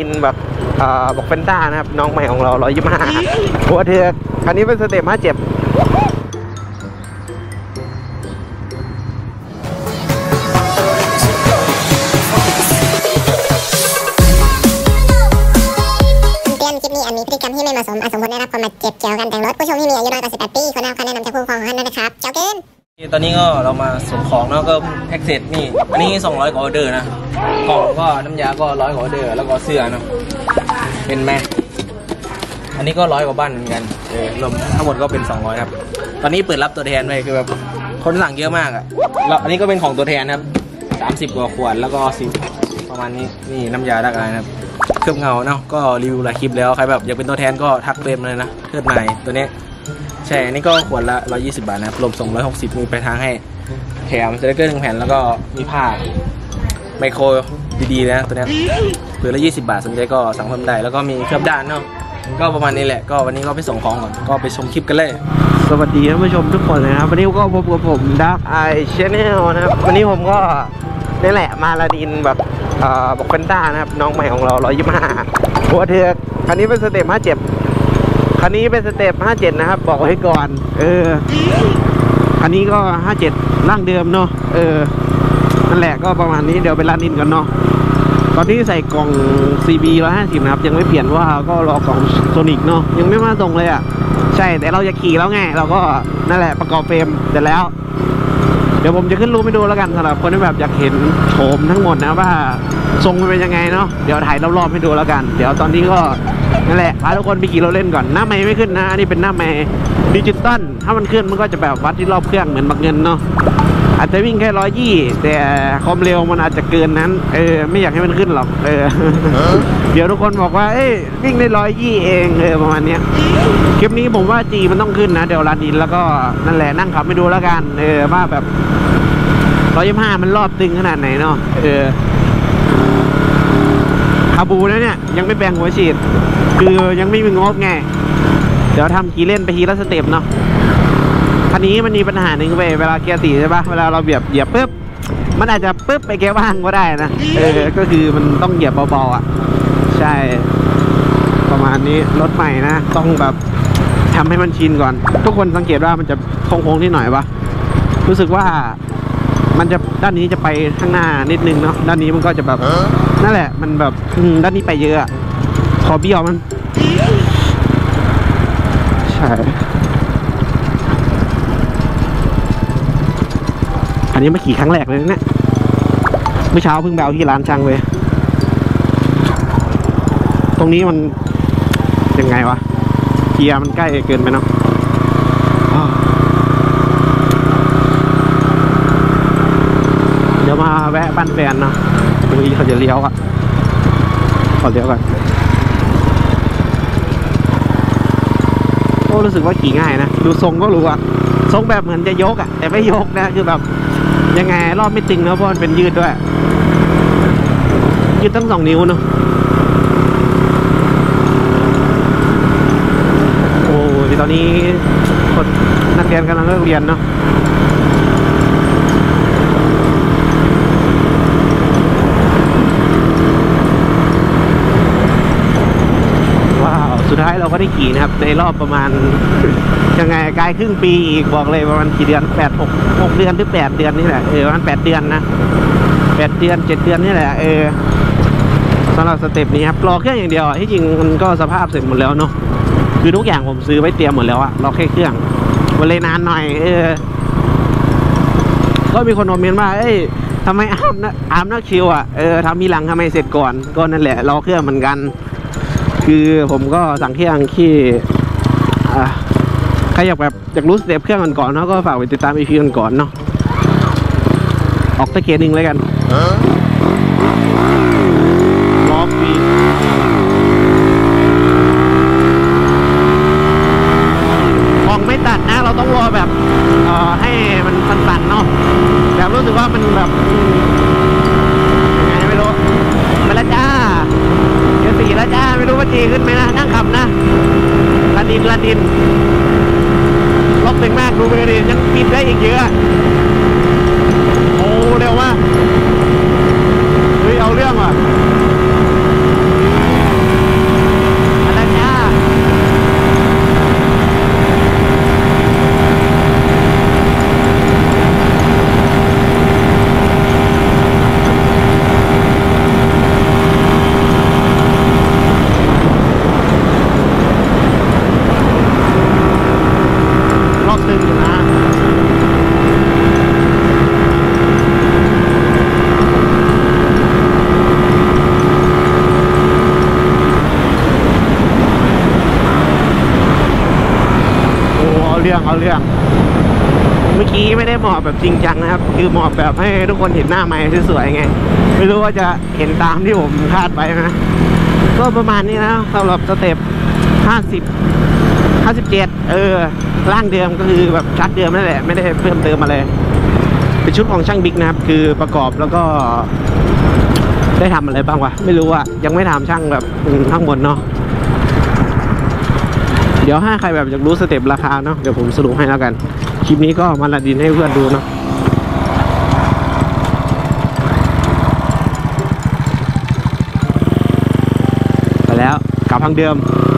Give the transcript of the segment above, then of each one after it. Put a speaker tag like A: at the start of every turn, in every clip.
A: ดินแบบบอกเฟนต้านะครับน้องใหม่ของเรา125หัวเถือกคันนี้เป็นสเต็ป57
B: มีพฤติกรรมที่ไม่เหมาะสมอาจส่งผลได้รับความบาดเจ็บเกี่ยวกับการแต่งรถผู้ชมที่มีอายุน้อยกว่า18 ปีควรได้รับคำแนะนำจากผู้ปกครองของท่านด้วยนะครับเจ้าเกิน
C: ตอนนี้ก็เรามาส่งของแล้วก็แพ็กเสร็จนี่อันนี้200 กว่าออเดอร์นะกล่องก็น้ำยาก็100 กว่าออเดอร์แล้วก็เสื้อเนาะเป็นไหมอันนี้ก็100 กว่าบ้านเหมือนกันรวมทั้งหมดก็เป็น200ครับตอนนี้เปิดรับตัวแทนไปคือแบบคนสั่งเยอะมากอ่ะแล้วอันนี้ก็เป็นของตัวแทนครับ30 กว่าขวดแล้วก็10ประมาณนี้นี่น้ำยาดักอะไรนะครับเคลือบเงาเนาะก็รีวิวหลายคลิปแล้วใครแบบอยากเป็นตัวแทนก็ทักเฟรมเลยนะเทิดใหม่ตัวนี้ใช่อันนี้ก็ขวดละ120 บาทนะครับรวมส่ง160มีไปทางให้แถมสติ๊กเกอร์1 แผ่นแล้วก็มีผ้าไมโครดีๆนะตัวนี้เผื่อละ20 บาทสนใจก็สั่งเพิ่มได้แล้วก็มีเคลือบด้านเนาะก็ประมาณนี้แหละก็วันนี้ก็ไปส่งของก่อนก็ไปชมคลิปกันเลย
A: สวัสดีท่านผู้ชมทุกคนเลยนะครับวันนี้ก็พบกับผม Dark Eye Channel นะครับวันนี้ผมก็นี่แหละมาลาดินแบบบอกเฟนต้านะครับน้องใหม่ของเรา125หัวเถือกคันนี้เป็นสเต็ป57คันนี้เป็นสเต็ป57นะครับบอกไว้ก่อนคันนี้ก็57ร่างเดิมเนาะนั่นแหละก็ประมาณนี้เดี๋ยวไปลาดินกันเนาะตอนนี้ใส่กล่อง CB 150นะครับยังไม่เปลี่ยนว่าก็รอกล่องโซนิกเนาะยังไม่มาส่งเลยอ่ะใช่แต่เราจะขี่แล้วไงเราก็นั่นแหละประกอบเฟรมเสร็จแล้วเดี๋ยวผมจะขึ้นรูปให้ดูแล้วกันสำหรับคนที่แบบอยากเห็นโฉมทั้งหมดนะว่าทรงมันเป็นยังไงเนาะเดี๋ยวถ่ายรอบๆให้ดูแล้วกันเดี๋ยวตอนนี้ก็นั่นแหละพาทุกคนไปขี่รถเล่นก่อนหน้าไมค์ไม่ขึ้นนะอันนี้เป็นหน้าไมค์ดิจิตอลถ้ามันขึ้นมันก็จะแบบวัดที่รอบเครื่องเหมือนบักเงินเนาะอาจจะวิ่งแค่120แต่ความเร็วมันอาจจะเกินนั้นไม่อยากให้มันขึ้นหรอกเดี๋ยวทุกคนบอกว่าวิ่งได้120เองประมาณนี้คลิปนี้ผมว่าจีมันต้องขึ้นนะเดี๋ยวลาดินแล้วก็นั่นแหละนั่งขับไปดูแล้วกันว่าแบบ125มันรอบตึงขนาดไหนเนาะคาบูนะเนี่ยยังไม่แบ่งหัวฉีดคือยังไม่มีงบไงเดี๋ยวทำขี่เล่นไปทีละสเต็ปเนาะคันนี้มันมีปัญหาหนึ่งไปเวลาเกียร์4ใช่ปะเวลาเราเหยียบปุ๊บมันอาจจะปุ๊บไปเกียร์ว่างก็ได้นะก็คือมันต้องเหยียบเบาๆอ่ะใช่ประมาณนี้รถใหม่นะต้องแบบทำให้มันชินก่อนทุกคนสังเกตว่ามันจะโค้งๆที่หน่อยปะรู้สึกว่ามันจะด้านนี้จะไปข้างหน้านิดนึงเนาะด้านนี้มันก็จะแบบนั่นแหละมันแบบด้านนี้ไปเยอะขอเบี้ยวมันใช่อันนี้มาขี่ครั้งแรกเลยเนี่ยเมื่อเช้าเพิ่งไปเอาที่ร้านช่างเลยตรงนี้มันยังไงวะเกียร์มันใกล้เกินไปเนาะเดี๋ยวมาแวะบ้านแฟนเนาะดูอีเขาจะเลี้ยวอ่ะขอเลี้ยวก่อนโอ้รู้สึกว่าขี่ง่ายนะดูทรงก็รู้อ่ะทรงแบบเหมือนจะยกอ่ะแต่ไม่ยกนะคือแบบยังไงรอบไม่ตึงนะเพราะมันเป็นยืดด้วยยืดตั้ง2 นิ้วเนาะโอ้ยตอนนี้คนนักเรียนกำลังเลิกเรียนเนาะสุดท้ายเราก็ได้ขี่นะครับในรอบประมาณยังไงกลายครึ่งปีอีกบอกเลยประมาณกี่เดือน6 เดือนหรือ8 เดือนนี่แหละประมาณ8 เดือนนะ8 เดือน7 เดือนนี่แหละสำหรับสเต็ปนี้ครับรอเครื่องอย่างเดียวที่จริงมันก็สภาพเสร็จหมดแล้วเนาะคือทุกอย่างผมซื้อไว้เตรียมหมดแล้วอะรอแค่เครื่องมันเลยนานหน่อยก็มีคนคอมเมนต์ว่าทำไมอาร์มนักชิวอะทำมีหลังทำไมเสร็จก่อนก็นั่นแหละรอเครื่องเหมือนกันคือผมก็สั่งเครื่องที่ใครอยากรู้สเต็ปเครื่องก่อนเนาะก็ฝากไปติดตาม EP ก่อนเนาะออกตะเกียร์หนึ่งเลยกันล้อปีมองไม่ตัดนะเราต้องรอแบบให้มันสั่นๆเนาะแบบรู้สึกว่ามันแบบยังไงไม่รู้มาแล้วจ้าเดี๋ยว4แล้วจ้าไม่รู้ว่าจีขึ้นไหมนะนั่งขับนะลาดินรอบตึงมากดูไปดิยังปิดได้อีกเยอะโอ้เร็วมากเฮ้ยเอาเรื่องว่ะเรื่องเมื่อกี้ไม่ได้หมอบแบบจริงจังนะครับคือหมอบแบบให้ทุกคนเห็นหน้าไม้สวยๆไงไม่รู้ว่าจะเห็นตามที่ผมคาดไว้นะก็ประมาณนี้นะสำหรับสเต็ป57ร่างเดิมก็คือแบบชักเดิมนั่นแหละไม่ได้เพิ่มเติมอะไรเป็นชุดของช่างบิ๊กนะครับคือประกอบแล้วก็ได้ทำอะไรบ้างวะไม่รู้อะยังไม่ถามช่างแบบข้างบนเนาะเดี๋ยวถ้าใครแบบอยากรู้สเต็ปราคาเนาะเดี๋ยวผมสรุปให้แล้วกันคลิปนี้ก็มาละดินให้เพื่อนดูเนาะไปแล้วกลับทางเดิม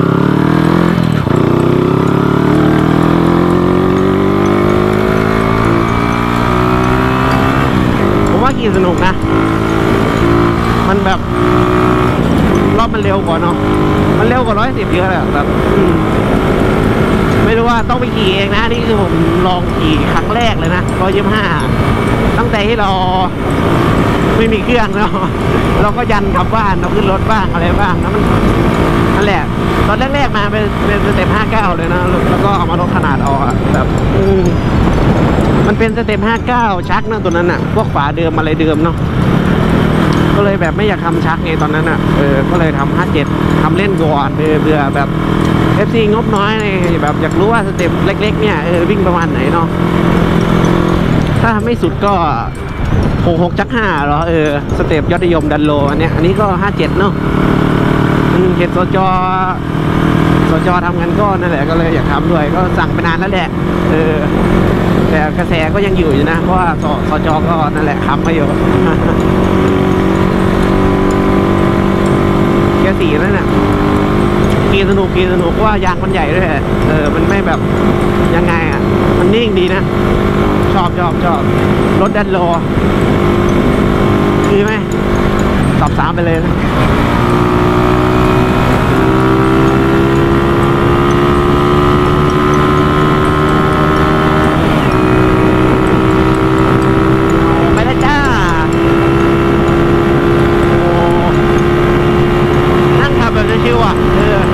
A: ผมว่าขี่สนุกนะมันแบบรอบมันเร็วกว่าเนาะมันเร็วกว่า110เยอะเลยแบบไม่รู้ว่าต้องไปขี่เองนะนี่คือผมลองขี่ครั้งแรกเลยนะ125ตั้งแต่ที่เราไม่มีเครื่องเนาะเราก็ยันกลับบ้านเราขึ้นรถบ้างอะไรบ้างนะมันนั่นแหละตอนแรกๆมาเป็นสเต็ป59เลยนะแล้วก็เอามาลดขนาดออกแบบมันเป็นสเต็ป59ชักนะตัวนั้นอ่ะพวกฝาเดิมอะไรเดิมเนาะก็เลยแบบไม่อยากทำชักไงตอนนั้นอ่ะก็เลยทำ57ทำเล่นก่อนเบื่อแบบ FC งบน้อยเลยแบบอยากรู้ว่าสเต็ปเล็กๆเนี่ยวิ่งประมาณไหนเนาะถ้าไม่สุดก็66จัก5เหรอสเต็ปยอดนิยมดันโลอันนี้ก็57เนาะเห็นสจทำกันก็นั่นแหละก็เลยอยากทำด้วยก็สั่งไปนานแล้วแหละแต่กระแสก็ยังอยู่นะเพราะว่าสจก็นั่นแหละทำมาอยู่เกียร์4นั่นน่ะขี่สนุกว่ายางมันใหญ่ด้วยมันไม่แบบยังไงอ่ะมันนิ่งดีนะชอบรถดันโลคือไหมตอบ3ไปเลยนะไปแล้วจ้านั่งขับแบบชิวๆอ่ะ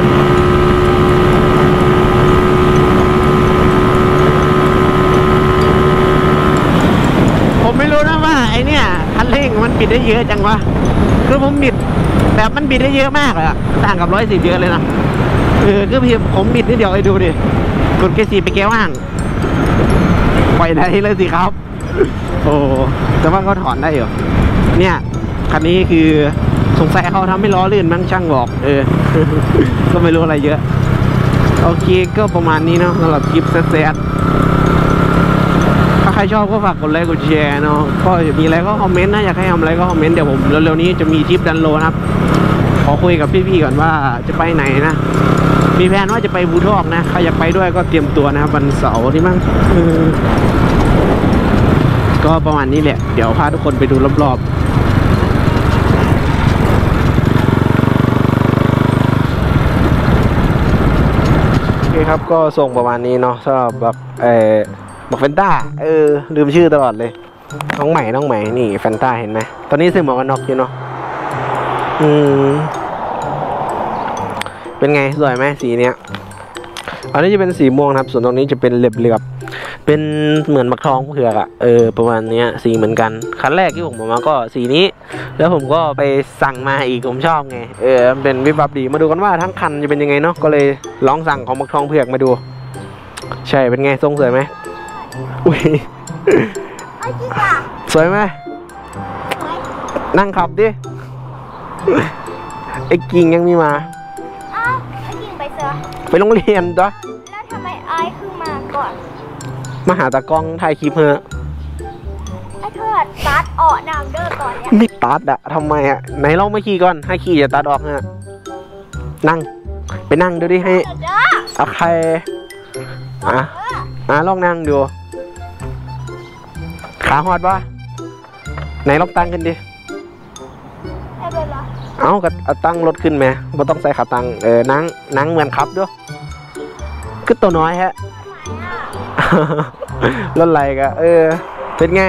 A: ผมไม่รู้นะว่าไอเนี่ยคันเร่งมันบิดได้เยอะจังวะคือผมบิดแบบมันบิดได้เยอะมากเลยอะต่างกับ110เยอะเลยนะคือพี่ผมบิดนิดเดียวไอ้ดูดิกดเกียร์4ไปเกียร์ว่างปล่อยได้เลยสิครับโอ้แต่ว่าเขาถอนได้อยู่เนี่ยคันนี้คือสงสัยเขาทำให้ล้อลื่นมั้งช่างบอกก็ไม่รู้อะไรเยอะโอเคก็ประมาณนี้เนาะสำหรับคลิปแซดถ้าใครชอบก็ฝากกดไลค์กดแชร์เนาะก็มีอะไรก็คอมเมนต์นะอยากให้ทำอะไรก็คอมเมนต์เดี๋ยวผมเร็วๆนี้จะมีทริปดันโลนะครับขอคุยกับพี่ๆก่อนว่าจะไปไหนนะมีแผนว่าจะไปบูทอกนะใครอยากไปด้วยก็เตรียมตัวนะครับวันเสาร์ที่มั้งก็ประมาณนี้แหละเดี๋ยวพาทุกคนไปดูรอบๆโอเคครับก็ส่งประมาณนี้เนาะสำหรับแบบบอกแฟนต้าลืมชื่อตลอดเลยน้องใหม่นี่แฟนต้าเห็นไหมตอนนี้ซื้อหมวกกันน็อกอยู่เนาะเป็นไงสวยไหมสีเนี้ยอันนี้จะเป็นสีม่วงครับส่วนตรงนี้จะเป็นเหลือบเป็นเหมือนมักทองเผือกอะประมาณนี้สีเหมือนกันคันแรกที่ผมมาก็สีนี้แล้วผมก็ไปสั่งมาอีกผมชอบไงเป็นวิบวับดีมาดูกันว่าทั้งคันจะเป็นยังไงเนาะก็เลยลองสั่งของมักทองเผือกมาดูใช่เป็นไงทรงสวยไหมอุ้ยสวยไหมนั่งขับดิไอ้กิ่งยังมีมา
D: อ้าวไอ้กิ่งไปเสือ
A: ไปโรงเรียนจ้ะ
D: แล้วทำไมไอ้คือมาก่อน
A: มาหาตากล้องถ่ายคลิปเหรอ
D: ไอ้เธอตัดออกนางเด้อก่อนเนี่ย
A: ไม่ตัดอะทำไมอะไหนลองมาขี่ก่อนให้ขี่อย่าตัดออกฮะนั่งไปนั่งดูดิให้โอเคลองนั่งดูขาหอดปะไหนลองตั้งขึ้นดิเอาก็ตั้งรถขึ้นไหมไม่ต้องใส่ขาตั้งนั่งเหมือนขับด้วยก็ตัวน้อยฮะรถไหลกะเป็นไง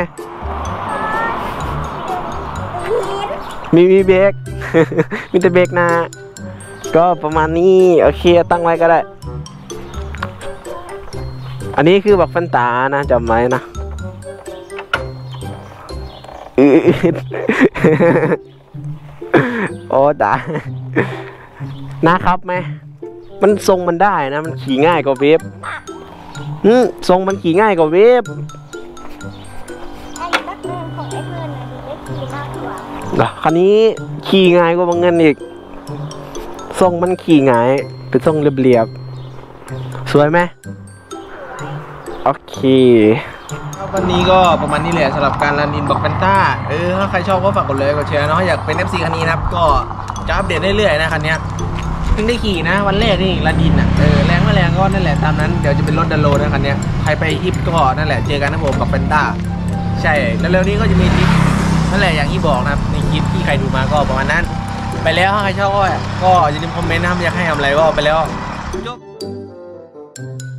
A: มีเบรก มีแต่เบรกนะก็ประมาณนี้โอเคตั้งไว้ก็ได้อันนี้คือบักฟันตานะจำไว้นะโอ้ตานะครับไหมมันทรงมันได้นะมันขี่ง่ายกว่าเวฟทรงมันขี่ง่ายกว่าเวฟ
D: ไอ้นักเรียนของไอ้เพื่อนน่ะได้ขี่มากกว่า
A: คันนี้ขี่ง่ายกว่าบางเงินอีกทรงมันขี่ง่ายเป็นทรงเรียบๆสวยไหมโอเควันนี้ก็ประมาณนี้แหละสำหรับการรันดินบักแฟนต้าถ้าใครชอบก็ฝากกดไลค์กดแชร์เนาะอยากเป็น FC คันนี้นะครับก็จะอัปเดตเรื่อยๆนะคันนี้เพิ่งได้ขี่นะวันแรกนี่รันดินอ่ะแรงไม่แรงก็นั่นแหละตามนั้นเดี๋ยวจะเป็นรถดันโลนะคันนี้ใครไปอิฟก็นั่นแหละเจอกันนะผมบักแฟนต้าใช่แล้วเร็วนี้ก็จะมีทริปนั่นแหละอย่างที่บอกนะครับในคลิปที่ใครดูมาก็ประมาณนั้นไปแล้วถ้าใครชอบก็อย่าลืมคอมเมนต์นะครับอยากให้ทำอะไรก็ไปแล้วจบ